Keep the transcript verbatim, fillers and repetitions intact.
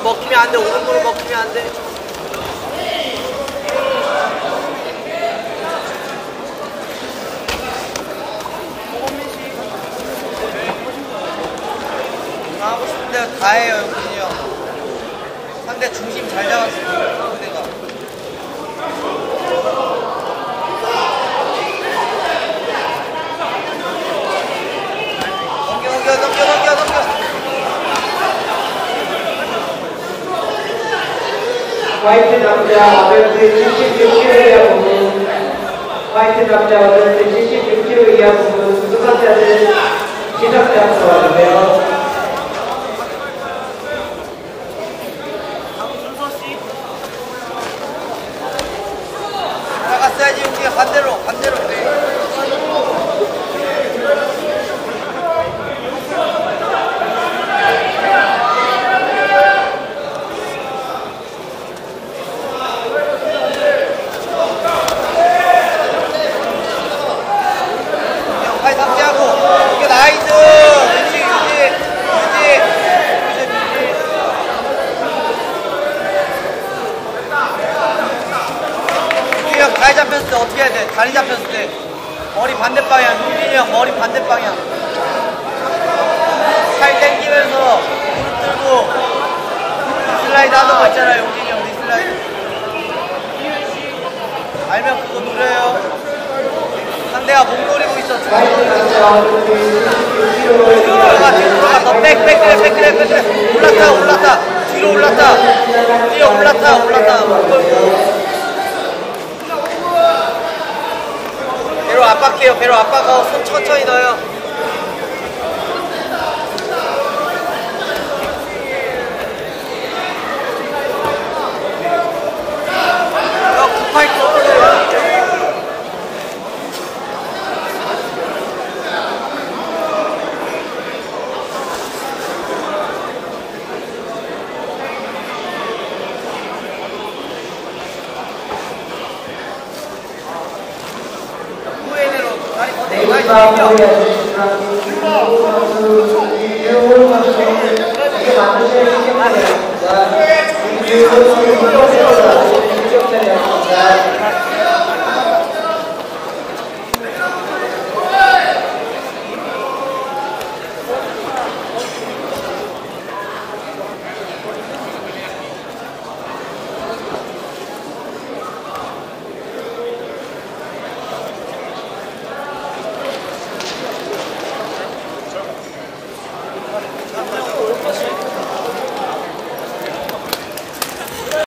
먹히면 안 돼. 오른무릎 먹히면 안 돼. 하고 싶은 대로 다 해요, 용진이 형. 상대 중심 잘 잡았어, 상대가. 넘겨, 넘겨, 넘겨, 넘겨, 넘겨. 화이트 남자 어덜트 칠십육 킬로그램 이하 부분, 화이트 남자 어덜트 칠십육 킬로그램 이하 부분 수상자들 시상자 앞으로 와주세요. 나갔어야지, 우리가 반대로, 반대로. 팔 상대하고, 이게 나이스! 유지, 유지, 유지, 유지, 유지. 형 다리 잡혔을 때 어떻게 해야 돼? 다리 잡혔을 때 머리 반대방향. 용진이 형 머리 반대방향. 팔 당기면서 무릎 들고 슬라이드 하던 거 있잖아요. 용진이 형 리슬라이드 알면 그거 노려요. 상대가 목 노리고 있어. 들어가 뒤로 들어가. 백백 그래 백 그래 백 그래. 올랐다 올랐다 뒤로 올랐다 뒤로 올랐다 올랐다 목 걸고 배로 압박해요. 배로 압박하고 손 천천히 넣어요. 어, 구파이트 올려요. 다리 더 내려. 다리 더 내려.